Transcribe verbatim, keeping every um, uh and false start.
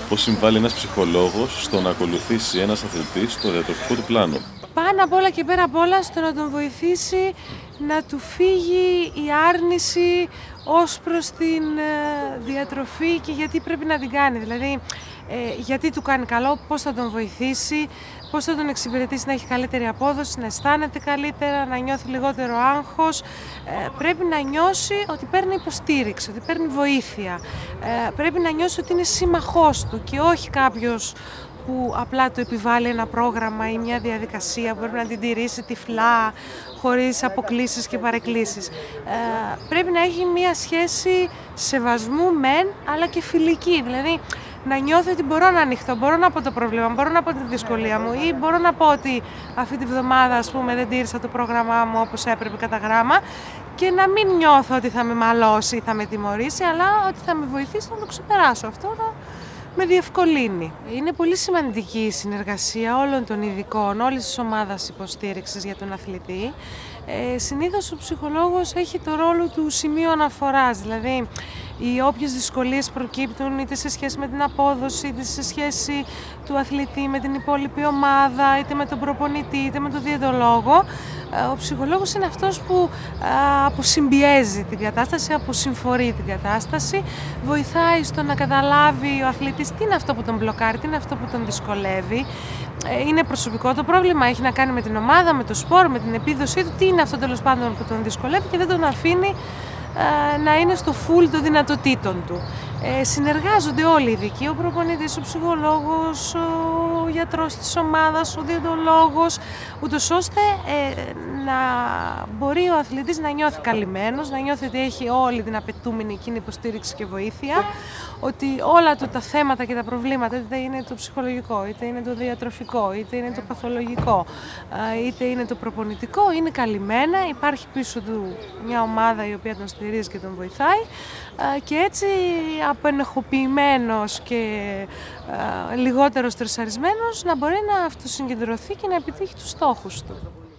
Πώς συμβάλλει ένας ψυχολόγος στο να ακολουθήσει ένας αθλητής το διατροφικό του πλάνο? Πάνω απ' όλα και πέρα απ' όλα στο να τον βοηθήσει να του φύγει η άρνηση ως προς την διατροφή και γιατί πρέπει να την κάνει. Δηλαδή, ε, γιατί του κάνει καλό, πώς θα τον βοηθήσει, πώς θα τον εξυπηρετήσει να έχει καλύτερη απόδοση, να αισθάνεται καλύτερα, να νιώθει λιγότερο άγχος. Ε, πρέπει να νιώσει ότι παίρνει υποστήριξη, ότι παίρνει βοήθεια. Ε, πρέπει να νιώσει ότι είναι σύμμαχός του και όχι κάποιος που απλά του επιβάλλει ένα πρόγραμμα ή μια διαδικασία που πρέπει να την τηρήσει τυφλά, χωρίς αποκλίσεις και παρεκκλήσεις. Ε, πρέπει να έχει μια σχέση σεβασμού μεν, αλλά και φιλική. Δηλαδή, να νιώθει ότι μπορώ να ανοιχτώ, μπορώ να πω το πρόβλημα, μπορώ να πω τη δυσκολία μου ή μπορώ να πω ότι αυτή τη βδομάδα, ας πούμε, δεν τήρησα το πρόγραμμά μου όπως έπρεπε κατά γράμμα και να μην νιώθω ότι θα με μαλώσει ή θα με τιμωρήσει, αλλά ότι θα με βοηθήσει να το ξεπεράσω αυτό. Να με διευκολύνει. Είναι πολύ σημαντική η συνεργασία όλων των ειδικών, όλης της ομάδας υποστήριξης για τον αθλητή. Ε, συνήθως ο ψυχολόγος έχει το ρόλο του σημείου αναφοράς, δηλαδή οι όποιες δυσκολίες προκύπτουν είτε σε σχέση με την απόδοση, είτε σε σχέση του αθλητή με την υπόλοιπη ομάδα, είτε με τον προπονητή, είτε με τον διαιτολόγο, ο ψυχολόγος είναι αυτός που αποσυμπιέζει την κατάσταση, αποσυμφορεί την κατάσταση, βοηθάει στο να καταλάβει ο αθλητής τι είναι αυτό που τον μπλοκάρει, τι είναι αυτό που τον δυσκολεύει. Είναι προσωπικό το πρόβλημα, έχει να κάνει με την ομάδα, με το σπορ, με την επίδοσή του, τι είναι αυτό τέλος πάντων που τον δυσκολεύει και δεν τον αφήνει να είναι στο full των δυνατοτήτων του. Ε, συνεργάζονται όλοι οι ειδικοί, ο προπονητής, ο ψυχολόγος, ο γιατρός της ομάδας, ο διαιτολόγος, ούτως ώστε ε, να μπορεί ο αθλητής να νιώθει καλυμμένος, να νιώθει ότι έχει όλη την απαιτούμενη εκείνη υποστήριξη και βοήθεια, ότι όλα του τα θέματα και τα προβλήματα, είτε είναι το ψυχολογικό, είτε είναι το διατροφικό, είτε είναι το παθολογικό, είτε είναι το προπονητικό, είναι καλυμμένα, υπάρχει πίσω του μια ομάδα η οποία τον στηρίζει και τον βοηθάει και έτσι απενεχοποιημένος και λιγότερο στρεσαρισμένος να μπορεί να αυτοσυγκεντρωθεί και να επιτύχει τους στόχους του.